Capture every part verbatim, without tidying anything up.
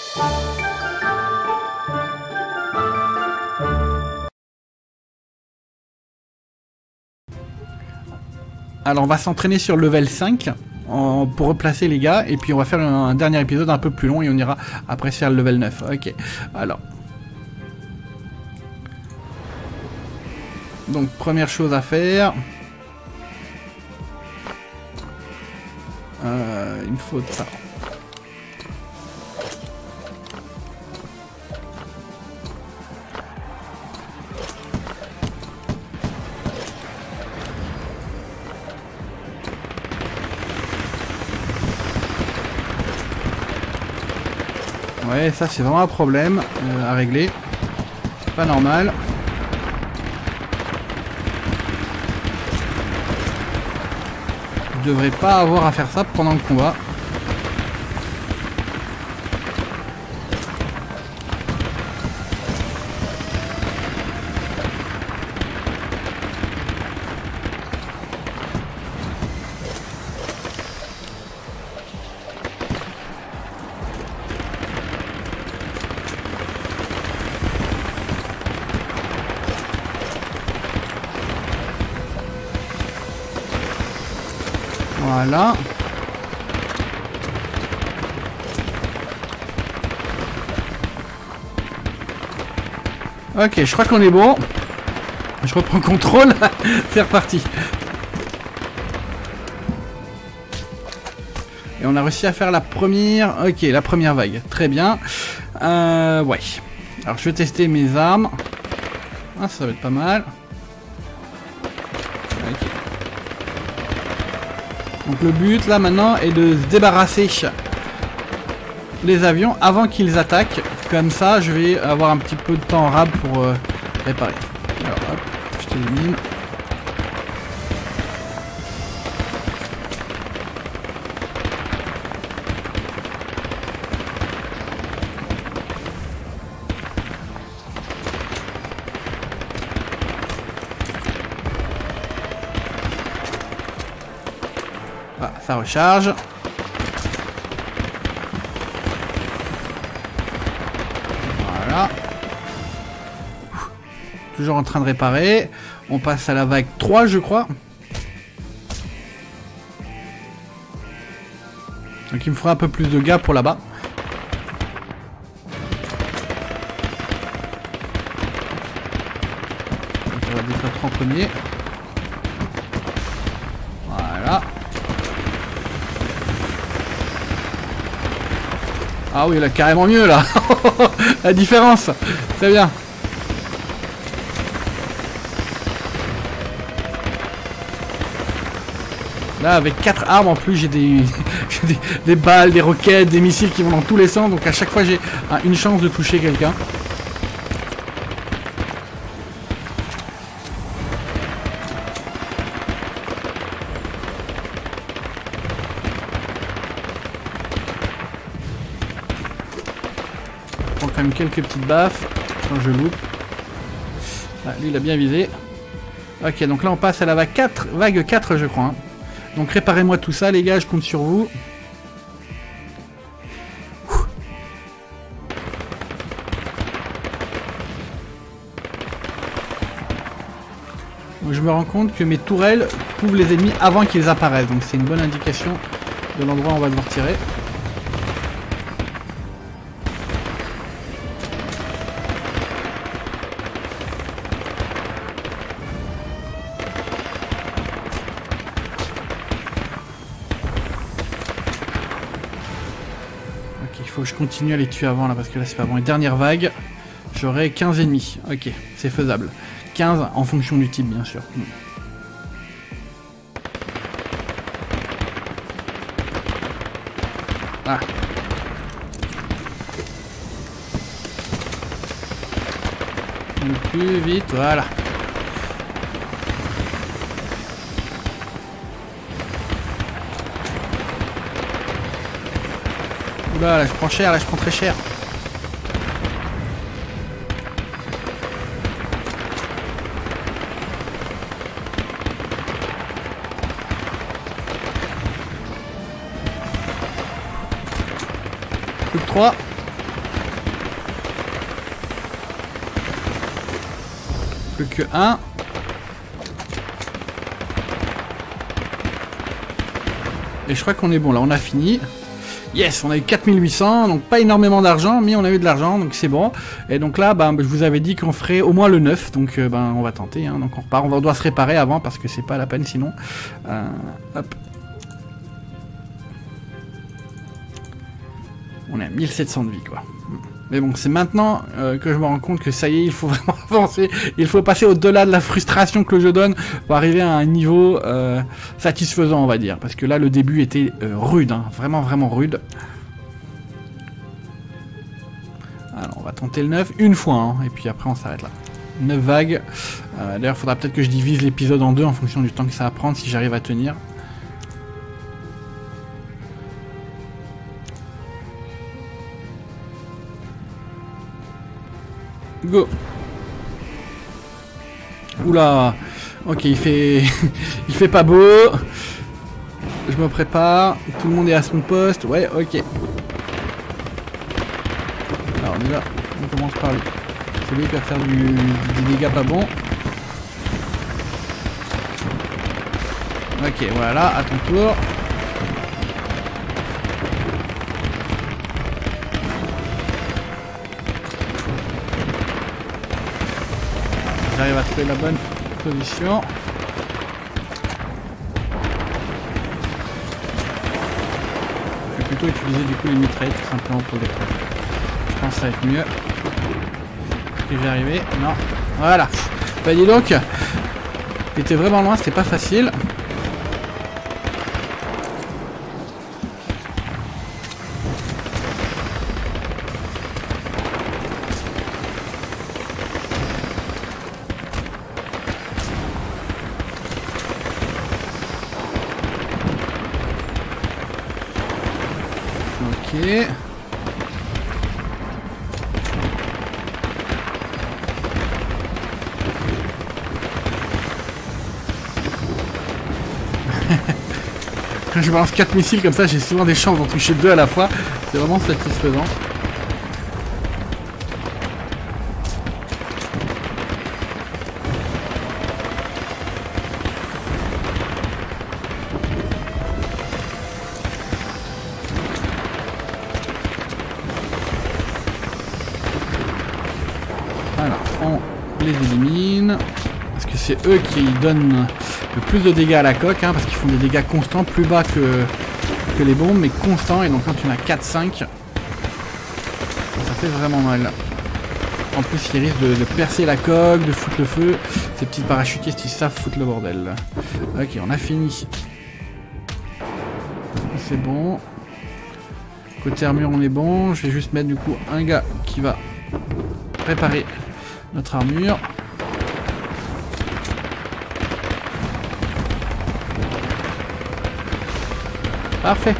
Alors on va s'entraîner sur le level cinq en, pour replacer les gars, et puis on va faire un, un dernier épisode un peu plus long et on ira après faire le level neuf. Ok, alors. Donc première chose à faire. Euh, il me faut ça. Ouais, ça c'est vraiment un problème euh, à régler. C'est pas normal. Je devrais pas avoir à faire ça pendant le combat. Voilà. Ok, je crois qu'on est bon. Je reprends contrôle. C'est reparti. Et on a réussi à faire la première... Ok, la première vague. Très bien. Euh, ouais. Alors, je vais tester mes armes. Ah, ça va être pas mal. Ok. Donc le but là maintenant est de se débarrasser les avions avant qu'ils attaquent. Comme ça je vais avoir un petit peu de temps rab pour euh, réparer. Alors hop, je t'élimine. Ah, ça recharge. Voilà. Toujours en train de réparer. On passe à la vague trois, je crois. Donc il me faudra un peu plus de gars pour là-bas. Donc on va détruire en premier. Voilà. Ah oui, là, carrément mieux, là. La différence. C'est bien. Là, avec quatre armes, en plus, j'ai des, des, des balles, des roquettes, des missiles qui vont dans tous les sens. Donc, à chaque fois, j'ai une chance de toucher quelqu'un. Quand même quelques petites baffes quand je loupe. Ah, lui il a bien visé. Ok, donc là on passe à la vague quatre, vague quatre je crois. Hein. Donc réparez-moi tout ça les gars, je compte sur vous. Donc je me rends compte que mes tourelles couvrent les ennemis avant qu'ils apparaissent. Donc c'est une bonne indication de l'endroit où on va devoir tirer. Il faut que je continue à les tuer avant là parce que là c'est pas bon. Et dernière vague, j'aurai quinze ennemis. Ok, c'est faisable. quinze en fonction du type bien sûr. Hmm. Ah. Plus vite, voilà. Oula, là je prends cher, là je prends très cher. Plus que trois. Plus que un. Et je crois qu'on est bon là, on a fini. Yes, on a eu quatre mille huit cents, donc pas énormément d'argent, mais on a eu de l'argent, donc c'est bon. Et donc là, bah, je vous avais dit qu'on ferait au moins le neuf, donc euh, bah, on va tenter. Hein, donc on repart, on doit se réparer avant parce que c'est pas la peine sinon. Euh, hop. On est à mille sept cents de vie quoi. Mais bon, c'est maintenant euh, que je me rends compte que ça y est, il faut vraiment avancer. Il faut passer au-delà de la frustration que le jeu donne pour arriver à un niveau euh, satisfaisant, on va dire. Parce que là, le début était euh, rude, hein, vraiment, vraiment rude. Alors, on va tenter le neuf une fois, hein, et puis après, on s'arrête là. neuf vagues. Euh, D'ailleurs, il faudra peut-être que je divise l'épisode en deux en fonction du temps que ça va prendre, si j'arrive à tenir. Go. Oula. Ok, il fait... il fait pas beau. Je me prépare. Tout le monde est à son poste. Ouais, ok. Alors, on est là. On commence par lui. C'est lui qui va faire du, du dégât pas bon. Ok, voilà. À ton tour. J'arrive à trouver la bonne position. Je vais plutôt utiliser du coup les mitraillettes tout simplement pour les prendre. Je pense que ça va être mieux. Est-ce que je vais arriver? Non. Voilà. Bah dis donc, j'étais vraiment loin, c'était pas facile. Ok. Quand je balance quatre missiles comme ça, j'ai souvent des chances d'en toucher deux à la fois. C'est vraiment satisfaisant. Alors, on les élimine. Parce que c'est eux qui donnent le plus de dégâts à la coque, hein, parce qu'ils font des dégâts constants, plus bas que, que les bombes, mais constants. Et donc quand tu en as quatre cinq, ça fait vraiment mal. En plus, ils risquent de, de percer la coque, de foutre le feu. Ces petits parachutistes, ils savent foutre le bordel. Ok, on a fini. C'est bon. Côté armure, on est bon. Je vais juste mettre du coup un gars qui va préparer notre armure. Parfait.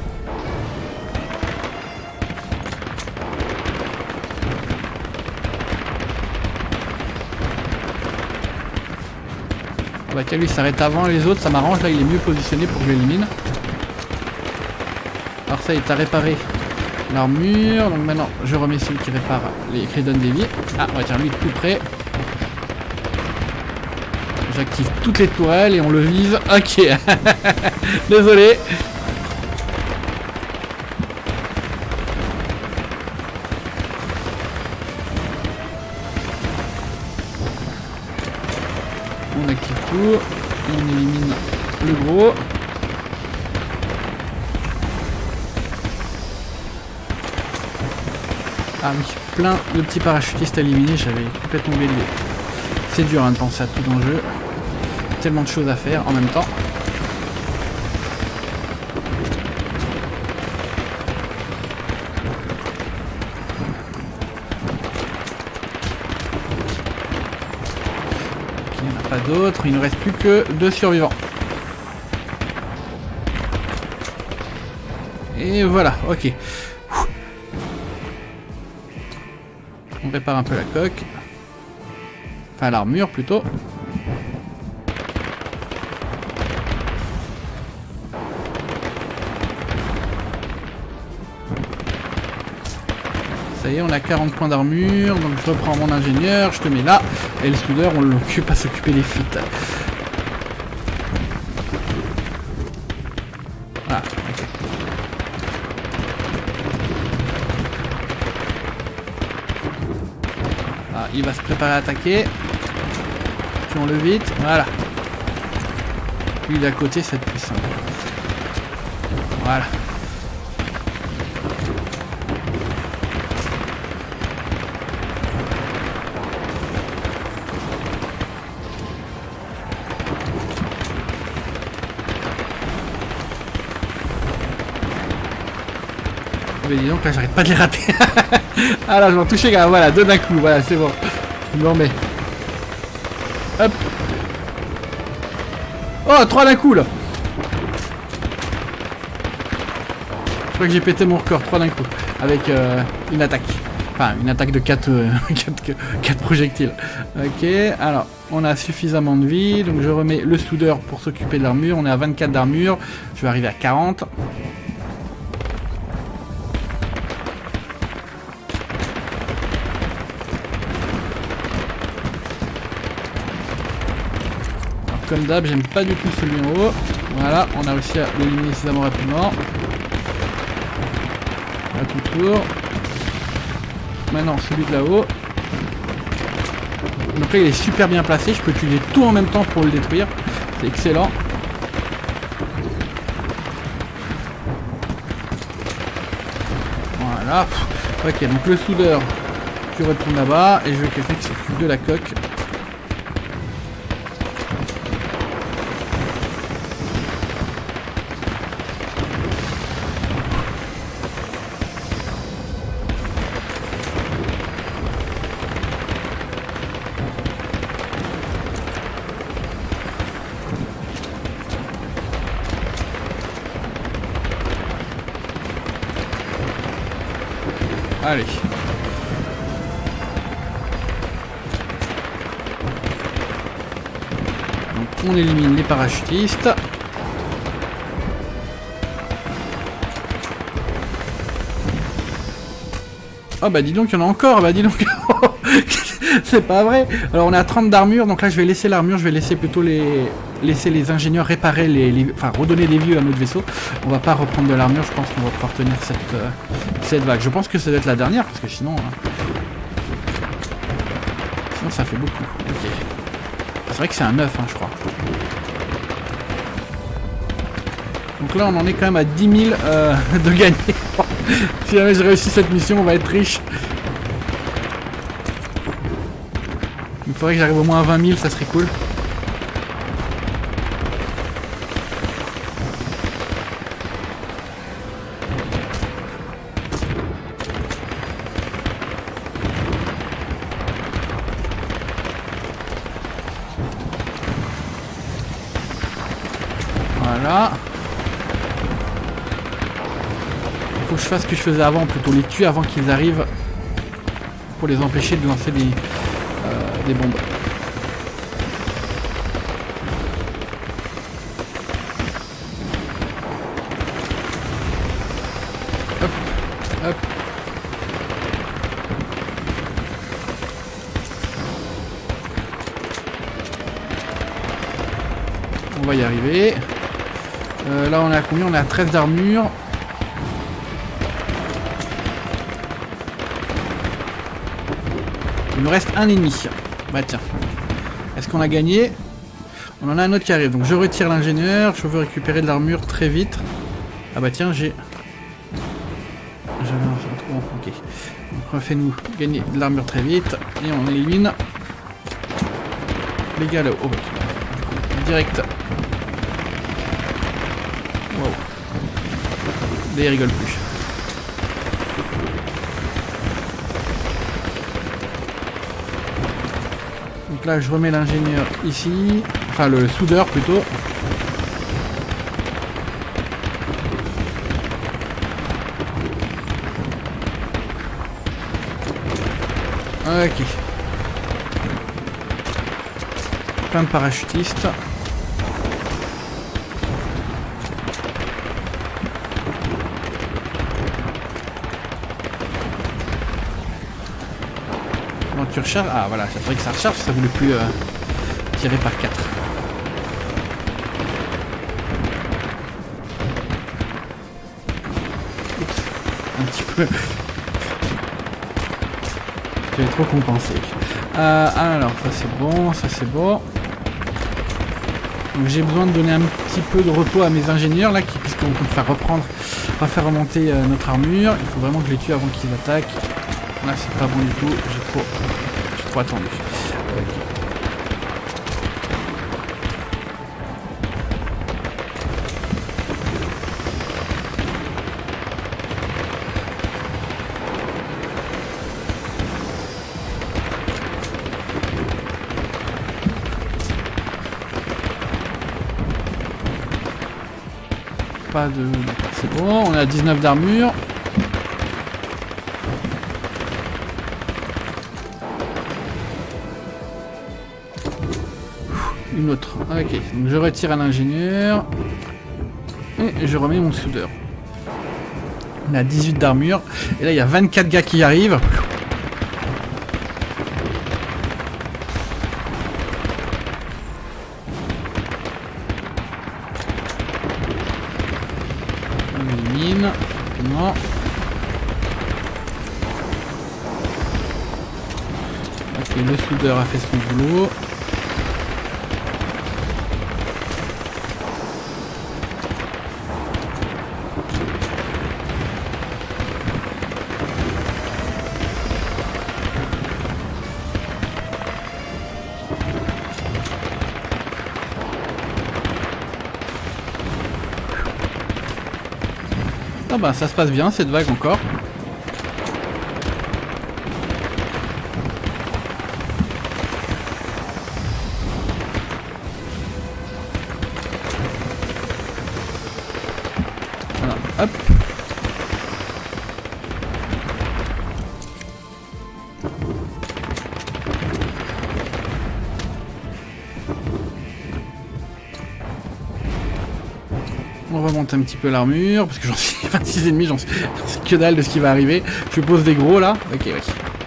Bah tiens, lui s'arrête avant les autres, ça m'arrange, là il est mieux positionné pour que je l'élimine. Alors ça, il est à réparer l'armure, donc maintenant je remets celui qui répare les qui donne des vies. Ah on va tiens lui de plus près. J'active toutes les tourelles et on le vise. Ok. Désolé. On active tout. Et on élimine le gros. Ah oui, plein de petits parachutistes à éliminer, j'avais complètement oublié de les... C'est dur hein, de penser à tout dans le jeu. Tellement de choses à faire en même temps. Ok, il n'y en a pas d'autres, il ne reste plus que deux survivants. Et voilà, ok. On répare un peu la coque. Enfin l'armure plutôt. Ça y est, on a quarante points d'armure, donc je reprends mon ingénieur, je te mets là, et le soudeur, on l'occupe à s'occuper des fuites. Ah, ok. Ah, il va se préparer à attaquer. Tuons-le vite, voilà. Lui, il est à côté, c'est puissant. Voilà. Mais dis donc là j'arrête pas de les rater. Ah là je m'en touchais gars, voilà, deux d'un coup, voilà c'est bon. Je me remets. Hop. Oh, trois d'un coup là. Je crois que j'ai pété mon record, trois d'un coup. Avec euh, une attaque. Enfin une attaque de quatre, euh, quatre, quatre projectiles. Ok, alors on a suffisamment de vie. Donc je remets le soudeur pour s'occuper de l'armure. On est à vingt-quatre d'armure. Je vais arriver à quarante. Comme d'hab, j'aime pas du tout celui en haut. Voilà, on a réussi à l'éliminer suffisamment rapidement. À tout tour. Maintenant, celui de là-haut. Donc là, il est super bien placé. Je peux utiliser tout en même temps pour le détruire. C'est excellent. Voilà. Ok, donc le soudeur, tu retournes là-bas. Et je veux quelqu'un qui s'occupe de la coque. Allez. Donc on élimine les parachutistes. Oh bah dis donc, il y en a encore, bah dis donc. C'est pas vrai. Alors on est à trente d'armure, donc là je vais laisser l'armure, je vais laisser plutôt les laisser les ingénieurs réparer les, les enfin redonner des vies à notre vaisseau. On va pas reprendre de l'armure, je pense qu'on va pouvoir tenir cette euh, cette vague. Je pense que ça doit être la dernière parce que sinon hein, sinon ça fait beaucoup. Ok. C'est vrai que c'est un neuf hein, je crois. Donc là on en est quand même à dix mille euh, de gagner. Si jamais je réussis cette mission, on va être riche. Il faudrait que j'arrive au moins à vingt mille, ça serait cool. Voilà. Il faut que je fasse ce que je faisais avant, plutôt les tuer avant qu'ils arrivent pour les empêcher de lancer des, euh, des bombes. Hop, hop. On va y arriver. Euh, là on est à combien? On est à treize d'armure. Il nous reste un ennemi. Bah tiens. Est-ce qu'on a gagné? On en a un autre qui arrive. Donc je retire l'ingénieur. Je veux récupérer de l'armure très vite. Ah bah tiens, j'ai... J'avais un... Bon, ok. Donc refais-nous gagner de l'armure très vite. Et on élimine les gars là-haut. Oh, okay. Direct. Wow. Là, ils rigolent plus. Donc là, je remets l'ingénieur ici. Enfin, le soudeur plutôt. Ok. Plein de parachutistes. Quand tu recharges... Ah voilà, ça faudrait que ça recharge, ça voulait plus euh, tirer par quatre. Oups, un petit peu... J'avais trop compensé. Euh, alors, ça c'est bon, ça c'est bon. Donc j'ai besoin de donner un petit peu de repos à mes ingénieurs là, qui puisqu'on peut faire reprendre, refaire remonter euh, notre armure. Il faut vraiment que je les tue avant qu'ils attaquent. Là c'est pas bon du tout, j'ai trop, j'ai trop attendu. Okay. Pas de... C'est bon, on est à dix-neuf d'armure. Une autre. Ok, donc je retire un ingénieur. Et je remets mon soudeur. On est à dix-huit d'armure. Et là, il y a vingt-quatre gars qui arrivent. Rapidement. Ok, le soudeur a fait son boulot. Ah bah ça se passe bien cette vague encore. Voilà, hop. On remonte un petit peu l'armure, parce que j'en suis vingt-six ennemis, j'en sais que dalle de ce qui va arriver. Je pose des gros là. Ok, ok.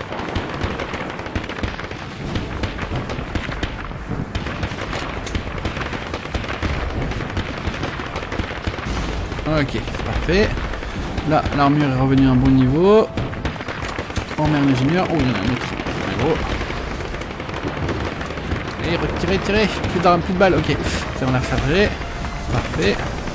Ok, parfait. Là, l'armure est revenue à un bon niveau. On met un ingénieur. Oh, il y en a un autre. Un gros. Allez, retirez, tirez. Plus de, plus de balles. Ok, ça on a rechargé. Parfait.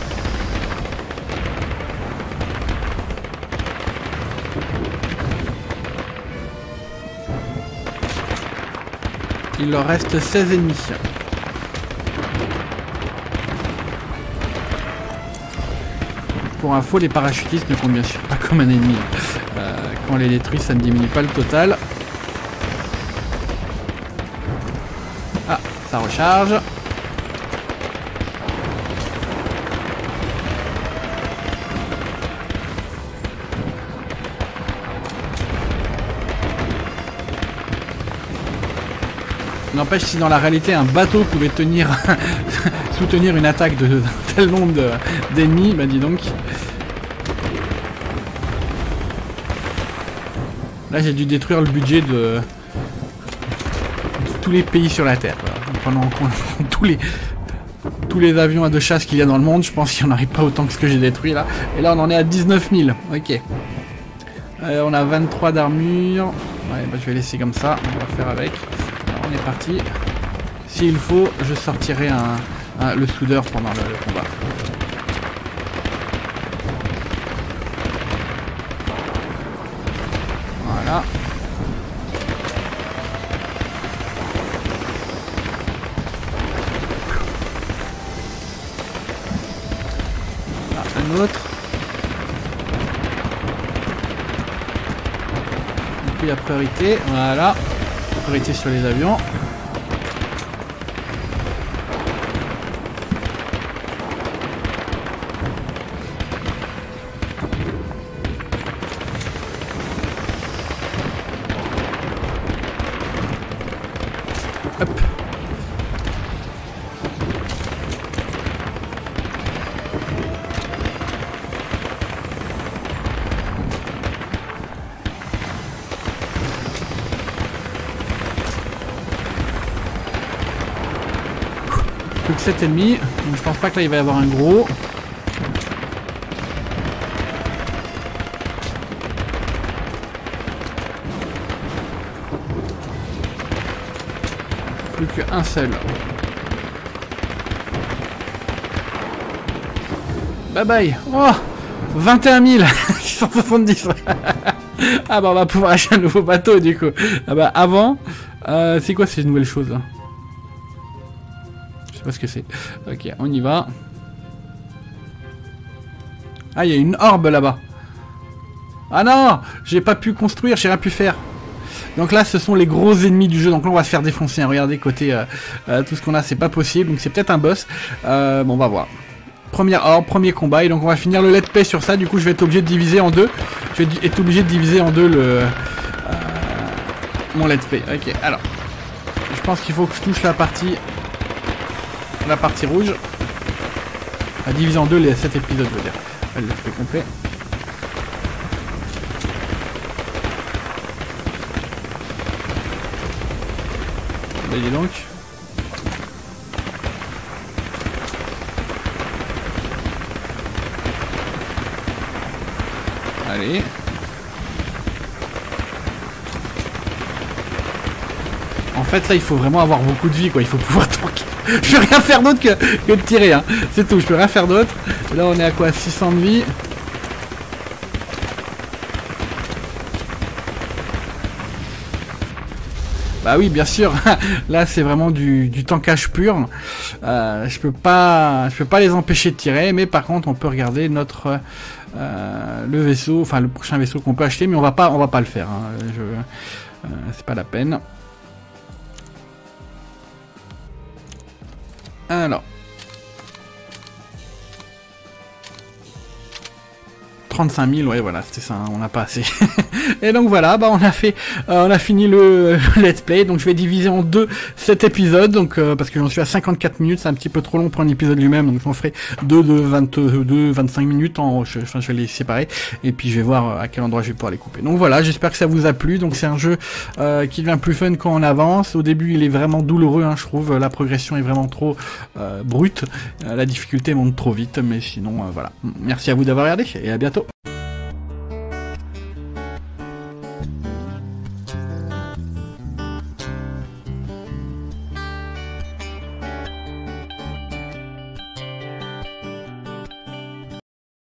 Il leur reste seize ennemis. Pour info, les parachutistes ne comptent bien sûr pas comme un ennemi. Euh, quand on les détruit, ça ne diminue pas le total. Ah, ça recharge. N'empêche, si dans la réalité un bateau pouvait tenir soutenir une attaque de, de tel nombre d'ennemis, bah dis donc. Là j'ai dû détruire le budget de, de tous les pays sur la Terre. En prenant en compte tous les, tous les avions de chasse qu'il y a dans le monde, je pense qu'il n'y en aurait pas autant que ce que j'ai détruit là. Et là on en est à dix-neuf mille. Ok. Euh, on a vingt-trois d'armure. Ouais, bah, je vais laisser comme ça, on va faire avec. On est parti. S'il faut, je sortirai un, un, le soudeur pendant le, le combat. Voilà. Là, un autre. Et puis la priorité, voilà. Priorité sur les avions. Hop. Plus que sept ennemis. Donc je pense pas que là il va y avoir un gros. Plus qu'un seul. Bye bye. Oh, vingt et un mille six cent soixante-dix. Ah bah on va pouvoir acheter un nouveau bateau du coup. Ah bah avant, euh, c'est quoi ces nouvelles choses là? Je sais pas ce que c'est. Ok, on y va. Ah, il y a une orbe là-bas. Ah non, j'ai pas pu construire, j'ai rien pu faire. Donc là, ce sont les gros ennemis du jeu. Donc là, on va se faire défoncer. Hein. Regardez, côté euh, euh, tout ce qu'on a, c'est pas possible. Donc c'est peut-être un boss. Euh, bon, on va voir. Première orbe, premier combat. Et donc on va finir le let's play sur ça. Du coup, je vais être obligé de diviser en deux. Je vais être obligé de diviser en deux le euh, mon let's play. Ok, alors. Je pense qu'il faut que je touche la partie la partie rouge. À diviser en deux les sept épisodes, je veux dire. Le let's play complet. Voyez donc. Allez. En fait là il faut vraiment avoir beaucoup de vie quoi, il faut pouvoir tanker. Je peux rien faire d'autre que, que de tirer hein. C'est tout, je peux rien faire d'autre. Là on est à quoi, six cents de vie. Bah oui, bien sûr. Là, c'est vraiment du, du tankage pur. Euh, je peux pas, je peux pas les empêcher de tirer, mais par contre, on peut regarder notre euh, le vaisseau, enfin le prochain vaisseau qu'on peut acheter, mais on va pas, on va pas le faire. Hein. Je, euh, c'est pas la peine. Alors. trente-cinq mille, ouais voilà, c'était ça, on n'a pas assez. Et donc voilà, bah on a fait, euh, on a fini le, le let's play, donc je vais diviser en deux cet épisode, donc euh, parce que j'en suis à cinquante-quatre minutes, c'est un petit peu trop long pour un épisode lui-même, donc j'en ferai deux de vingt-deux, vingt-cinq minutes, en, je, enfin je vais les séparer, et puis je vais voir à quel endroit je vais pouvoir les couper. Donc voilà, j'espère que ça vous a plu, donc c'est un jeu euh, qui devient plus fun quand on avance. Au début il est vraiment douloureux, hein, je trouve, la progression est vraiment trop euh, brute, euh, la difficulté monte trop vite, mais sinon euh, voilà. Merci à vous d'avoir regardé, et à bientôt.